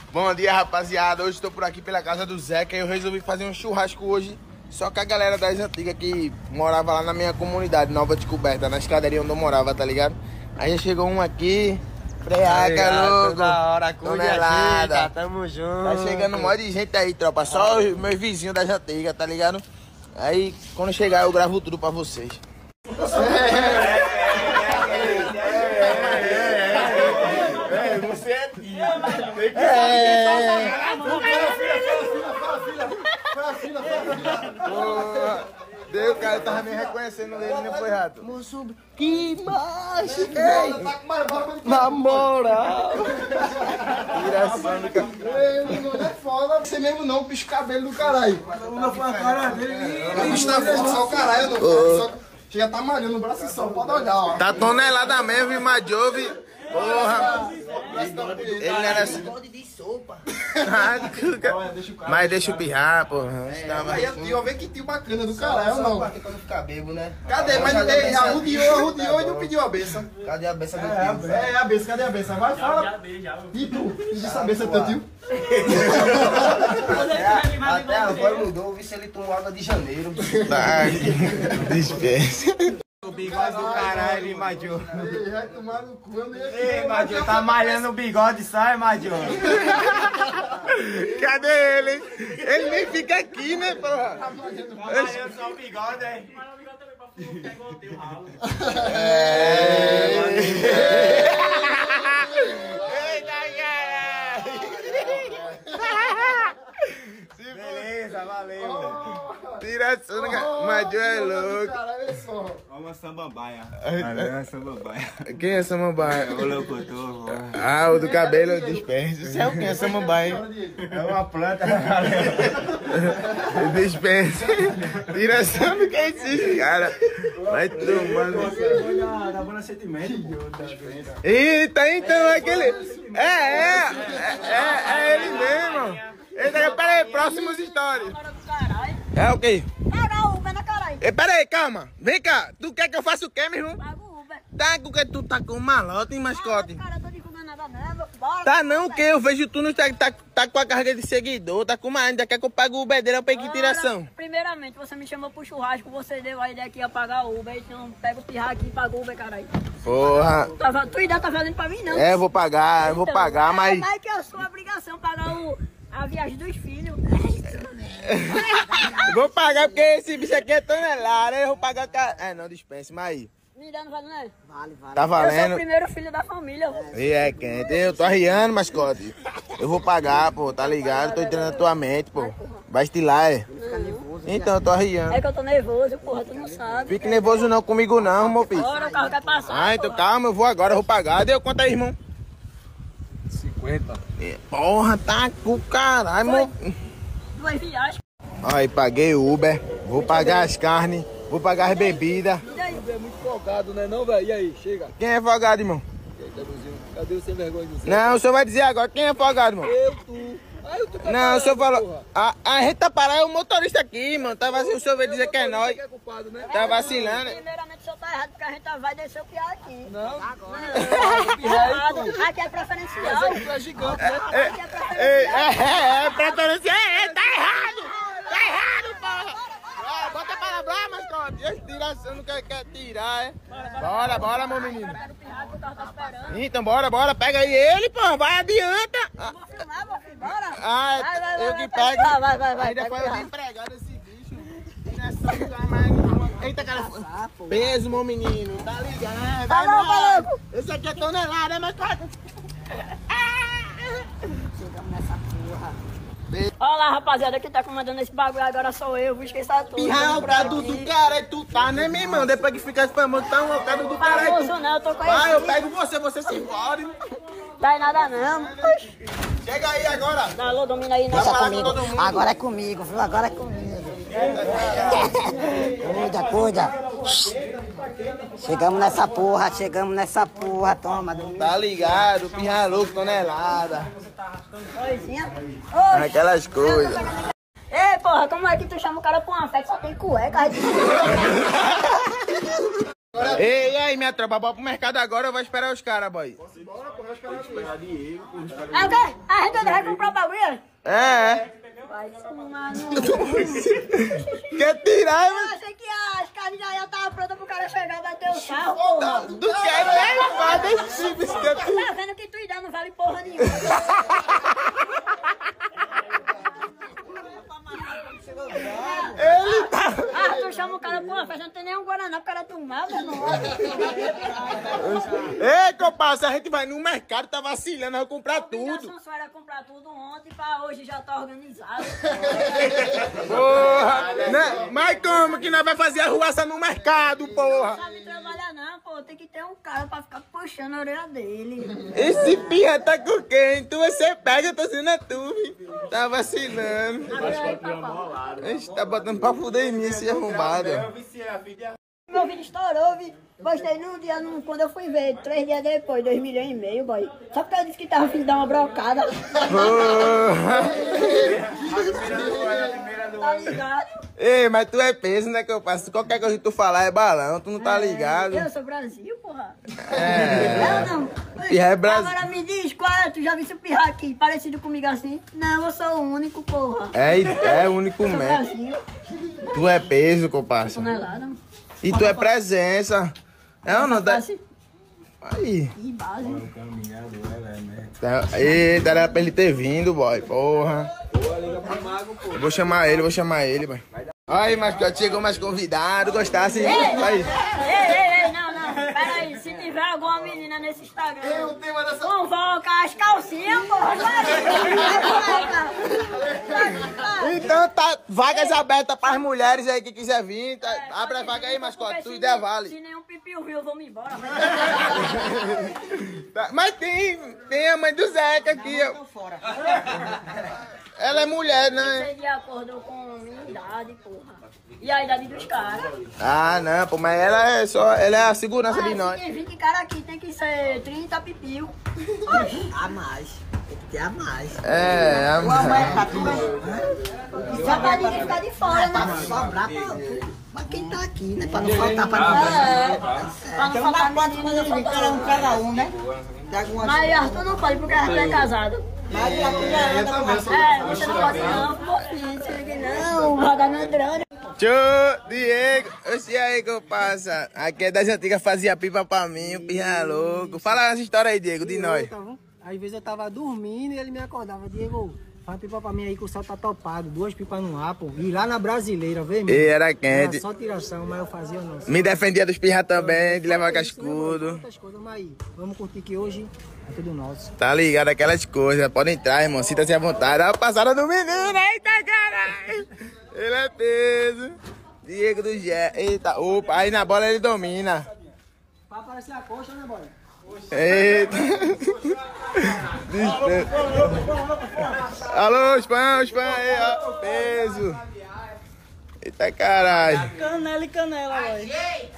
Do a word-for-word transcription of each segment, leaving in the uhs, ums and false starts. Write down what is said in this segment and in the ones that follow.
Bom dia, rapaziada. Hoje estou por aqui pela casa do Zeca e eu resolvi fazer um churrasco hoje. Só com a galera das antigas que morava lá na minha comunidade, Nova Descoberta, na escadaria onde eu morava, tá ligado? Aí chegou um aqui, freaca, louco. Toda hora, tonelada. Tamo junto. Tá chegando um monte de gente aí, tropa. Só os meus vizinhos das antigas, tá ligado? Aí, quando chegar, eu gravo tudo pra vocês. Você é tio. É. Deu, cara, eu tava nem reconhecendo ele, não foi rato. Moço, que macho, velho. Na moral. Tiração do cabelo. Não é foda você mesmo não, bicho, cabelo do caralho. Não foi a cara dele. Bicho tá forte, só o caralho, não só. Já tá malhando o braço só, pode olhar, ó. Tá tonelada mesmo, Imadjove. Porra. Ele não era assim. de sopa. Mas deixa o pirrar, porra. Aí a tio, vê que tio bacana do caralho, não. Pra não ficar bebo, né? Cadê? Mas ele arrudiou, arrudiou e não pediu a benção. Cadê a benção do É, tio? é a benção, cadê a benção? Vai, fala. E tu? Pediu essa benção teu tio? Até a voz mudou, vi se ele tomou água de janeiro. Tá, dispensa. O bigode do caralho, Imadjô. Ei, vai tomar no cu, eu nem aqui. Ei, Imadjô, tá malhando o bigode, sai, Imadjô. Cadê ele? Ele nem fica aqui, né, porra? Tá malhando só o bigode, é? É. Eita, caralho! Beleza, valeu. Tiração do cabelo. Imadjô é louco. Caralho, é só. Olha uma samambaia. Olha uma samambaia. Quem é Samambaia? O locutor, Ah, o do cabelo eu dispenso. Você é o quem é Samambaia? é uma planta. Dispensa. Tiração do que é isso, cara? Vai tomando. Da Bona Sentimento. Eita, então é aquele. É, é, é, é ele mesmo. Eita, peraí, próximos stories. É o quê? Paga o Uber na caralho. Eh, Peraí, calma. Vem cá. Tu quer que eu faça o quê, meu irmão? Paga o Uber. Tá com que tu tá com malote, hein, mascote? Cara, eu tô divulgando nada mesmo. Bora. Tá não, que eu vejo tu no Instagram, tá, tá com a carga de seguidor, tá com uma ainda, quer que eu pague o Uber dele, eu peguei que tiração. Primeiramente, você me chamou pro churrasco, você deu a ideia que ia pagar o Uber, então pega o pirra aqui e paga o Uber, caralho. Porra. Tá, tu ainda tá fazendo pra mim, não? É, eu vou pagar, eu vou Então, pagar, é, mas... Mas que é a sua obrigação pagar o, a viagem dos filhos. Vou pagar porque esse bicho aqui é tonelada, eu vou pagar... ca- É, não, dispense, mas aí. Me dando, vale, né? Vale, vale. Tá Eu sou o valendo. primeiro filho da família. E é quente, eu tô arriando, mascote. Eu vou pagar, pô, tá ligado? Tô entrando na tua mente, pô. Vai estilar, é? Então, eu tô arriando. É que eu tô nervoso, porra, tu não sabe. Fique nervoso não comigo não, meu filho. Bora, o carro quer passar. Ah, então porra. calma, eu vou agora, eu vou pagar. Deu quanto aí, irmão? cinquenta. É, porra, tá com caralho, meu. Duas viagens. Aí, paguei o Uber, vou pagar as carnes, vou pagar as bebidas. E aí? É muito folgado, né não, velho? E aí, chega. Quem é folgado, irmão? Cadê o sem vergonha de você? Não, o senhor vai dizer agora quem é folgado, irmão. Eu, tu. Aí tu tá Não, o senhor parado, falou. porra. A, a gente tá parado, é o motorista aqui, mano. Tá vacilando, o senhor vai dizer que é nós. Você que é culpado, né? Tá vacilando. Primeiramente, o senhor tá errado, porque a gente vai descer o piá aqui. Não. Não, aqui é preferencial. Mas tu é gigante, né? Aqui é É, preferencial. é, é, preferência. É, é, tá errado! Tá errado, porra! Ah, bota para lá, mascote. Esse tiração não quer, quer tirar, é? Bora, bora, meu menino. Pega o pirraça que o carro tá esperando. Então, bora, bora. Pega aí ele, porra. Vai, adianta. Ah, Vou filmar, vou filmar, bora. ah, Vai, vai, eu vai, que vai, pego. vai, vai, vai, vai, Aí depois pega eu o vim empregado esse bicho. Tiração do carro mais nenhuma. Eita, cara. Peso, meu menino. Tá ligado? Tá Vai, louco, vai. louco. Esse aqui é tonelada, mascote. Chegamos nessa porra. Olha lá, rapaziada, quem tá comandando esse bagulho agora sou eu. Vou esquecer tudo. Pirra, o cara do, do caralho, tu tá, né, meu irmão? Depois que fica famoso, tá um cara do caralho. Famoso não, eu tô Vai, eu conhecido. pego você, você se fode. Dá em nada não. Chega aí agora. Dá alô, domina aí, Vai nessa falar com comigo. todo mundo. Agora é comigo, viu? Agora é comigo. Cuida, cuida. Chegamos nessa porra, chegamos nessa porra. Toma, domingo. Tá ligado, pirra louco, tonelada. Coisinha. Oi. Aquelas coisas. Ei, porra, como é que tu chama o cara pra uma festa? Só tem cueca. Aí tu... Ei, e aí, minha tropa, bora pro mercado agora ou vai esperar os caras, boy? É o quê? A A gente vai comprar o bagulho? É. Vai tomar no... Quer tirar, Eu mas... achei que as carnes já estavam prontas pro cara chegar e bater o carro, porra. Tu quer levar desse biscoito? Tá vendo que tu ainda não vale porra nenhuma. Ele tá... Ah, tu chama o cara pra uma festa, não tem nenhum Guaraná pro cara tomar, meu irmão. Ei, compadre, a gente vai no mercado, tá vacilando, vai comprar tudo. A Sansão era comprar tudo ontem, pra hoje já tá organizado. Porra, né? Mas como que nós vai fazer a ruaça no mercado, Não porra? sabe trabalhar não, pô. Tem que ter um cara pra ficar puxando a orelha dele. Esse pirra tá com quem? Tu você pega, eu tô sendo a tu, filho. Tá vacilando. Agora aí, papai. A gente tá botando pra fuder em mim esse arrombado. Meu vídeo estourou, vi. Postei num dia, num, quando eu fui ver, três dias depois, dois milhões e meio, boy. Só porque eu disse que tava afim de dar uma brocada. Porra. Tá ligado? Ei, mas tu é peso, né, que eu passo? Qualquer coisa que tu falar é balão, tu não tá ligado. Eu sou Brasil, porra. É. Eu não. Pirra é Brasil. Agora me diz, qual é? Tu já viu esse pirra aqui, parecido comigo assim? Não, eu sou o único, porra. É, é o único Sou mesmo. Brasil, Tu é peso, comparsa. tonelada. E tu é presença. É ou não? Dá... Face Aí. e base. Eita, era pra ele ter vindo, boy. Porra. Eu vou chamar ele, vou chamar ele, boy. Aí, mascote, chegou mais convidado, gostasse. Aí. Ei, ei, ei, não, não. Pera aí, se tiver alguma menina nesse Instagram, convoca as calcinhas, porra. Então tá, vagas abertas pras mulheres aí que quiser vir. Tá, abre a vaga aí, mascote, tu ideia vale. Se nenhum pipiu viu, eu vou me embora. Tá, mas tem, tem a mãe do Zeca aqui. ó. Ela é mulher, né? Ser de acordo com a minha idade, porra. E a idade dos caras. Ah, não, pô, mas ela é só, ela é a segurança de Ah, nós. se tem vinte caras aqui, tem que ser trinta pipiu. A mais. Tem que ter a mais. É, a Só pra ninguém ficar de fora, Pra né? não sobrar pra, pra quem tá aqui, né? Pra não faltar pra ninguém. É, pra não faltar pra ninguém. Cada um, cada um, né? Pega uma Mas Arthur não pode, porque Arthur é casado. Mas a mulher anda com uma É, você não pode não, pô, se liga não, vai dar na drone. Tchô, Diego. Oxi, aí que eu passa. Aqui é das antigas, fazia pipa pra mim, o pirra louco. Fala essa história aí, Diego, de nós. Às vezes eu tava dormindo e ele me acordava, Diego, faz pipa pra mim aí que o céu tá topado, duas pipas no ar, pô. E lá na Brasileira, vê, E era Era quente. só tiração, mas eu fazia ou não. Me defendia dos pirra também, de levar cascudo. Muitas coisas, mas aí, vamos curtir que hoje é tudo nosso. Tá ligado, aquelas coisas. Pode entrar, irmão, sinta-se à vontade. Olha a passada do menino, eita caralho. Ele é peso. Diego do Gé. Eita, opa, aí na bola ele domina. Pra aparecer a coxa, né, boy? Eita. Alô, Spam, Spam aí, ó. Peso. Eita caralho. Canela e canela, boy.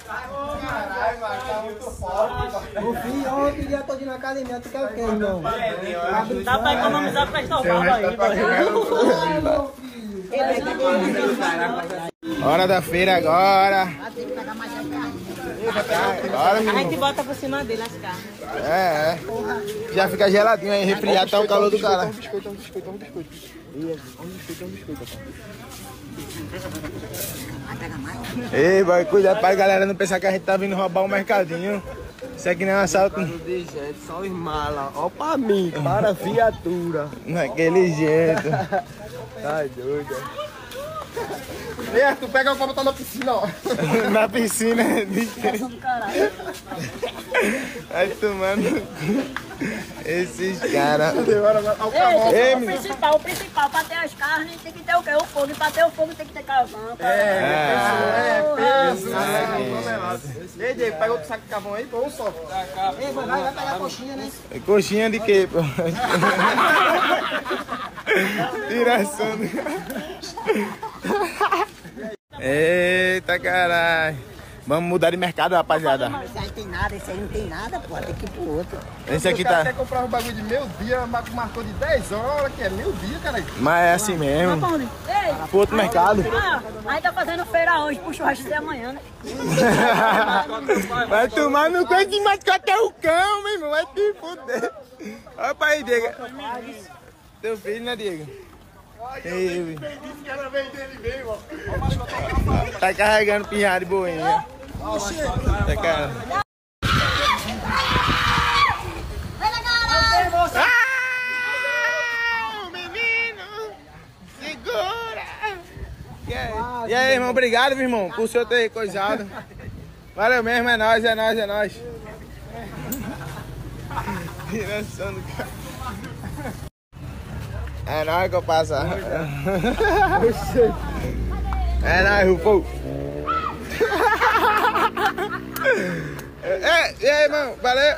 Ô filho, ontem o dia todo na academia, tu quer o quê, irmão? Dá pra economizar pra estourar, boy. Hora da feira agora. Agora, A gente menino. bota por cima dele as carnes. É, é. Já fica geladinho aí, resfriado, tá o calor do cara. biscoito, um biscoito, um biscoito. Ei, vai cuidar pra galera não pensar que a gente tá vindo roubar o mercadinho. Isso aqui não é um assalto. De jeito, só os malas. Ó pra mim, para a viatura. Daquele jeito. Tá doido. Ei, tu pega o copo, tá na piscina, ó. Na piscina. Vai tomando. Esses caras. Ei, Ei, o menino. principal, o principal, pra ter as carnes tem que ter o quê? O fogo, e pra ter o fogo tem que ter carvão. É, Ei, Diego, pega outro saco de carvão aí, pô, um só. Ei, vai, vai pegar a coxinha, né? coxinha de quê, pô? Tiração. Eita caralho. Vamos mudar de mercado, rapaziada. Esse aí tem nada, esse aí não tem nada, pô. Tem que ir pro outro. Esse aqui O cara tá. quer comprar um bagulho de meio dia, mas marcou de dez horas, que é meio dia, cara. Mas é assim mesmo. Ei, Pro outro mercado. ah, aí tá fazendo feira hoje, pro churrasco de amanhã, né? Vai tomar no cu de mascote é o cão, meu irmão. Vai te fuder. Olha pra aí, Diego. teu filho, né, Diego? Ei, tá carregando pirralho de boinha. Tá carregando. Ah, menino, segura. E aí, e aí, irmão? Obrigado, meu irmão, por o senhor ter coisado. Valeu mesmo, é nóis, é nóis, é nóis. Direção do cara. É nóis que eu passo. É nóis, Rufo. É, e aí, irmão? Valeu.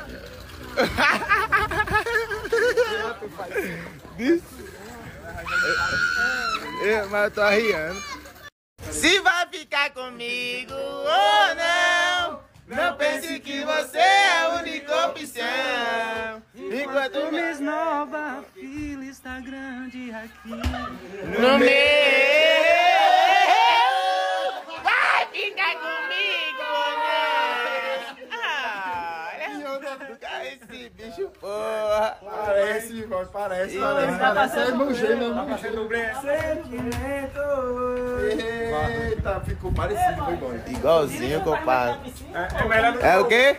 É, mas eu tô arriando. Se vai ficar comigo ou não, não pense que você é a única opção. Enquanto Miss Nova, fila está grande aqui. no meu, vai ficar comigo ou não? Ah, olha esse bicho, porra. Parece, irmão, parece, parece. Parece é meu gêmeo, meu gêmeo. Eita, ficou parecido, foi bom. Igualzinho, compadre. É o quê?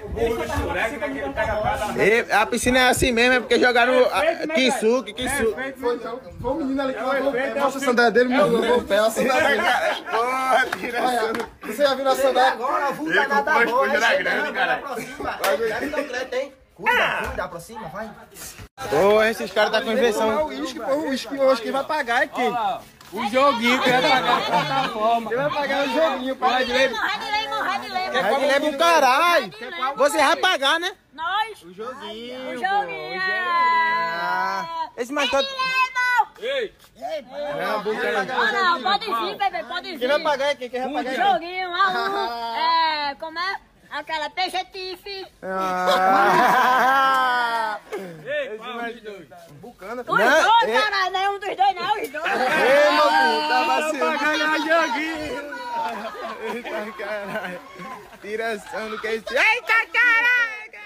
E a piscina é assim mesmo, é porque jogaram Kisuke, Kisuke. Foi o menino ali que lavou o pé. Mostra a sandália dele, meu, lavou o pé. A sandália dele. Porra, tira essa. Você já viu a sandália? Agora, vulta nada boa. Cuida, cuida, aproxima, vai. Porra, esses caras tá com inversão. O uísque, pô, o uísque hoje quem vai pagar é quem? O joguinho que vai pagar a plataforma. Quem vai pagar é o joguinho, pô. Red Lemon, Red Lemon, Red Lemon. Red Lemon pro caralho. Você vai pagar, né? Nós. O joguinho. O joguinho. Ah, esse mais todo. Ei! Não, buca Não, não, pode vir, bebê, pode vir. Quem vai pagar é quem? Quem vai pagar é quem? Joguinho, aluno. É, como é? Aquela peixe-tife. Ah. Ei, qual é os dois? Bucana. Os Não, dois, é- caralho, não é um dos dois, não, os dois. Ei, meu filho, tá vacilando. Ganhar joguinho! Eita, caralho. Tiração do que é isso? Eita, caraca!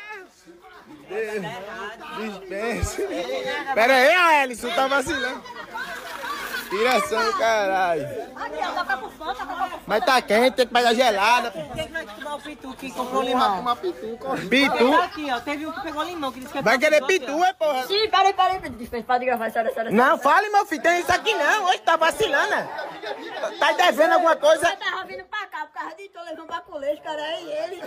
Dispensa. Pera aí, ó, Ellison, tá vacilando. Tiração do caralho. Aqui, ó, toca por fora, toca por fora. Mas tá quente, tem que pegar gelada. Quem vai tomar o pitu que comprou limão? Uma pituca. Pitu. Aqui, ó, teve um que pegou limão, que disse que é Vai querer pitu, pitu, é porra? Sim, peraí, peraí, dispensa, pode gravar, sério, sério. Não, fale, meu filho, tem isso aqui não. Hoje tá vacilando. né? Tá devendo alguma coisa? Eu tava vindo pra cá, por causa de tu, levando pra colete, cara, é ele.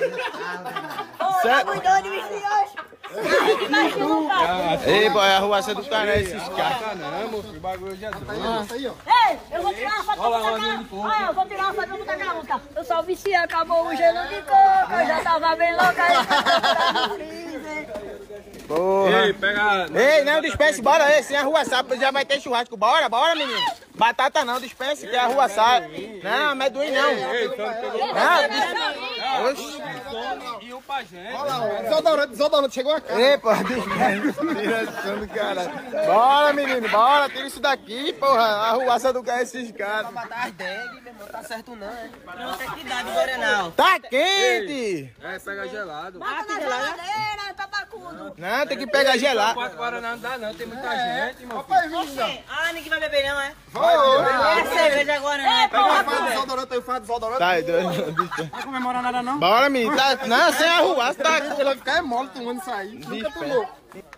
Ô, Certo. tá cuidando de mim, hoje. Imagina, cara. Ei, boy, a ruaça do cara é esses caras. O bagulho já deu. Isso aí, ó. Ei, eu vou tirar uma foto pra botar aquela... Olha, eu vou tirar uma foto pra botar aquela música. Eu só viciei, acabou o gelo de coco, eu já tava bem louca, eu tava no freezer. Porra. Ei, pega. Ei, não, dispense, bora aí, sem arruaçar, já vai ter churrasco. Bora, bora, menino. Batata não, dispense, que é arruaçar. Não, amendoim não. Ei, só pegou Não, oxi. e o pajé. Olha lá, ó. Desodorante, desodorante, chegou a casa. Ei, porra, dispense. Tiração do caralho. Bora, menino, bora, tira isso daqui, porra. A arruaça do cara é esses caras. Matar as dengue, meu irmão, tá certo não, é? Não tem que dar de Gorenal. Tá quente. É, pega gelado. Bota na geladeira, tabacudo. Não, tem que pegar gelado. Quatro Guaraná não dá não, tem muita gente, irmão. Rapaz, menina. Ah, ninguém vai beber não, é? Vai, É cerveja agora, né? Pega uma fada de desodorante aí, fada de desodorante. Tá, doido. Vai comemorar nada não? Bora, menino. Tá, não, sem arruaça, tá. Ele vai ficar é mole tomando isso aí. Nunca tomou.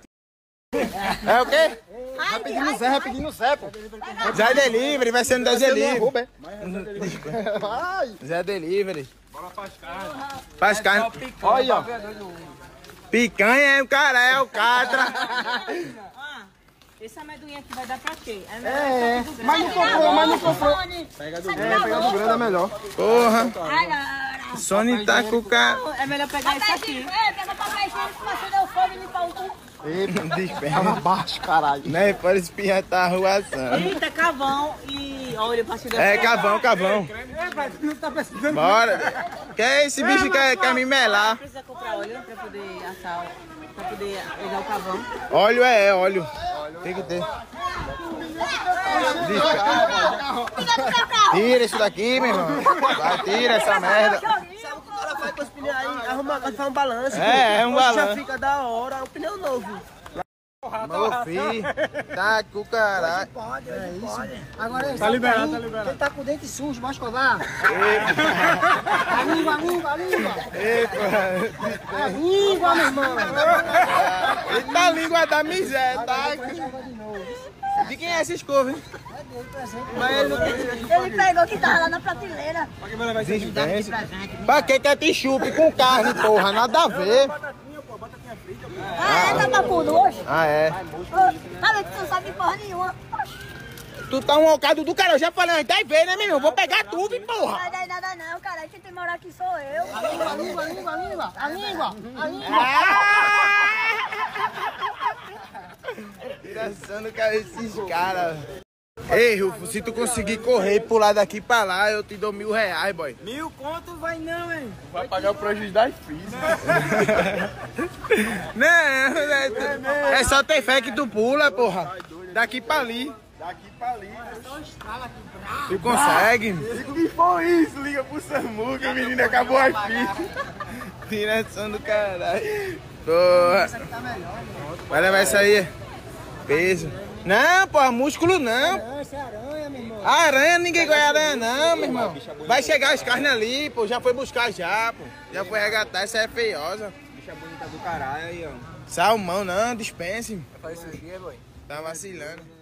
É o quê? Rapidinho no Zé, rapidinho no Zé, pô. Zé Delivery, vai ser no Zé Delivery. Arroba, é? Vai. Zé Delivery. Faz carne. Olha, ó. Picanha é o cara, é o catra. Ah, esse amendoim aqui vai dar pra quê? É, É, mas não comprou, mas não comprou. Pega do É, pegar do grande é melhor. Porra. Ai, galera. Sony tá com o cara. é melhor pegar esse aqui. Ei, pega papel higiênico pra você deu fome e limpar o cu. Tava baixo, caralho. Né, pode espirrar, tá arruação. Eita, cavão e óleo pra se É, cavão, cavão. Bora. Que é esse bicho que quer, quer me melar? Precisa comprar óleo pra poder assar, pra poder pegar o cavão. Óleo é, é óleo. Tem que ter. Tira isso daqui, meu irmão. Vai, tira essa merda. Sabe o que o cara faz com os pneus aí? Arruma, faz um balanço. É, é um Já balanço. fica da hora, é um pneu novo. Meu filho, tá com o caralho. Pode, é isso. Pode. Agora, Tá liberado, tá liberado. Ele tá com o dente sujo, vai escovar. A língua, a língua, a língua. A língua, meu irmão. Ele tá a língua da miséria, tá? De quem é essa escova, hein? Mas ele não Ele pegou que tava lá na prateleira. Pra que quer te chupe com carne, porra? Nada a ver. Ah, é? Tá papudo hoje? Ah, é. Sabe que tu não sabe porra nenhuma. Tu tá um alcado do cara, eu já falei umas dez vezes, né, meu irmão? Vou pegar tudo, hein, porra. Não vai dar nada não, cara. Quem tem moral aqui sou eu. A língua, a língua, a língua, a língua. A língua, a língua. Tiração cara esses caras. Ei, Rufo, se tu conseguir correr e pular daqui pra lá, eu te dou mil reais, boy. Mil conto vai não, hein? Vai pagar o prejuízo das filhas. Não, é, é só ter fé que tu pula, porra. Daqui pra ali. Daqui pra ali. Tu consegue? O que foi isso? Liga pro Samu que o menino acabou as fichas. Tiração do caralho. Porra. Vai levar isso aí. Peso. Não, porra, músculo não. Essa é aranha, meu irmão. Aranha, ninguém gosta de aranha não, meu irmão. Vai chegar as carnes ali, pô. Já foi buscar já, pô. Já foi regatar, essa é feiosa. Bicha bonita do caralho aí, ó. Salmão não, dispense. Faz isso aqui, boy. Tá vacilando.